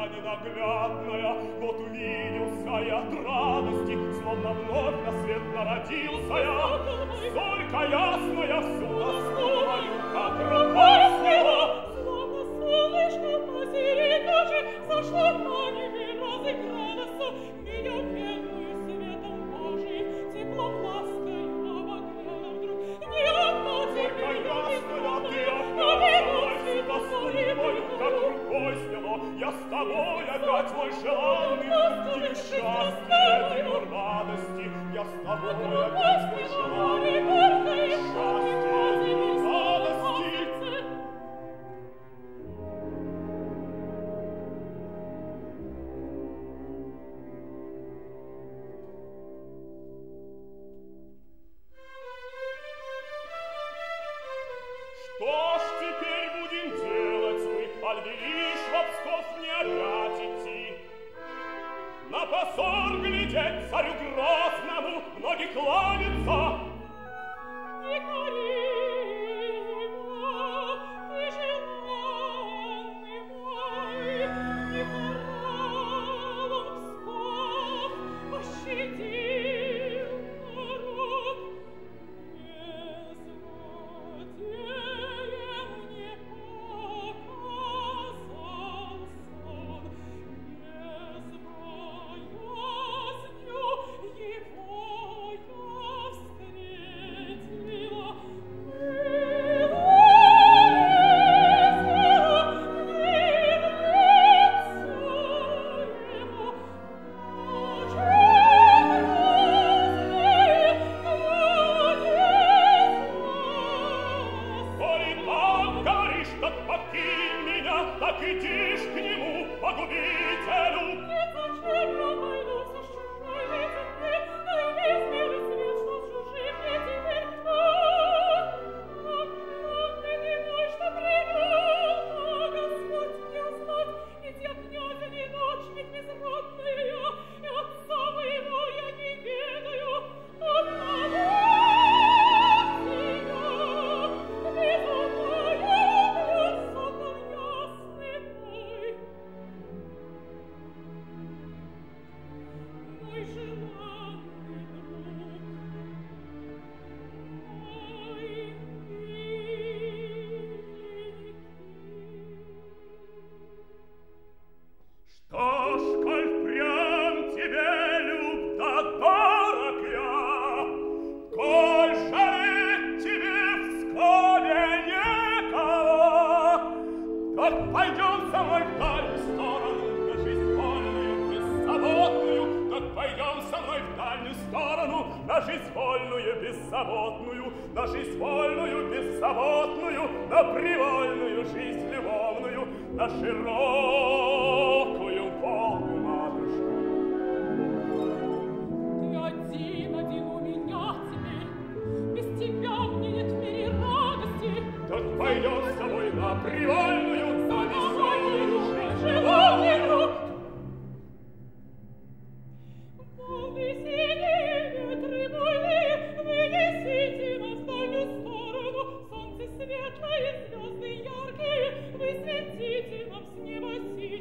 я ненаглядная, вот увиделся я от радости, словно вновь на свет народился я. Зорька ясная всю тоскую, как рукой сняло. Словно солнышко посередине ночи зашло по небе, разыгралось меня бедную светом Божиим, теплом лаской обогрело вдруг. Не одна Зорька тебе ясная, ты обязалась тоскую, как рукой сняло. Я с тобой опять мой желанный, тебе счастье, тебе радости. Я с тобой опять мой желанный, счастье, тебе радости. Что ж теперь будем делать мы, аль велишь в Псков не опять идти? На позор глядеть царю грозному, ноги кланяться. Не кори его, ты желанный мой, не хоралом Псков пощадил народ. Не злодеем не показал сон, без боязнью его я встретила. Коли так говоришь, так покинь меня, так иди ж к нему, погубителю. Нет, зачем я пойду со чужой земли, да и весь мир и свет, что в чужих мне теперь ткань. Обрённый ты мой, что привёл, а Господь мне знать, ведь я князя не дочь, ведь безродная я, и отца моего я не ведаю. Одна вот тебя, безумная, блюд сокол ясный мой. Мой желанный друг, мой миленький. Что ж, коль впрямь тебе люб да дорог я, коль жалеть тебе в Пскове некого, так пойдем со мной в дальнюю сторону, на жизнь вольную, беззаботную, так пойдем со мной в дальнюю сторону, на жизнь вольную, беззаботную, на жизнь вольную, беззаботную, на привольную жизнь любовную, на широкую Волгу матушку. Ты один у меня теперь, без тебя мне нет в мире радости. Так пойдем с тобой на привольную, на веселую жизнь Желанный любовную. друг. Волны синие, ветры буйные, вынесите нас в дальнюю сторону. Солнце светлое, звезды яркие, вы светите нам с неба синего.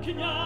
князь.